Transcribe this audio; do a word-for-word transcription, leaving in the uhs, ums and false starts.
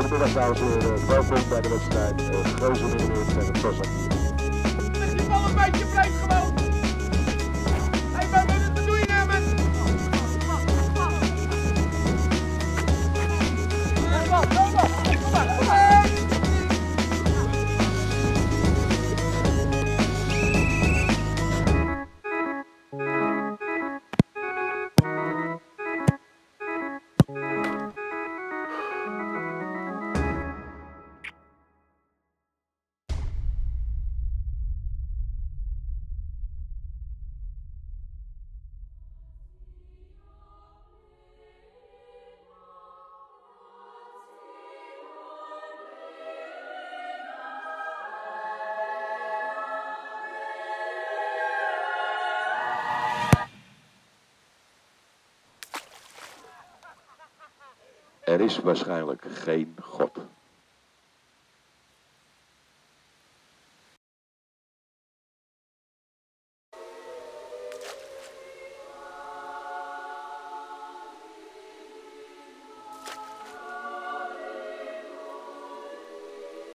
Goedemiddag dames en heren, welkom bij de wedstrijd uh, Geuzen-Middenmeer tegen het Osch. Leg die bal een beetje, blijf gewoon! Hé, maar wat doe je nou met? Kom maar, kom maar, kom maar, kom maar! Er is waarschijnlijk geen God.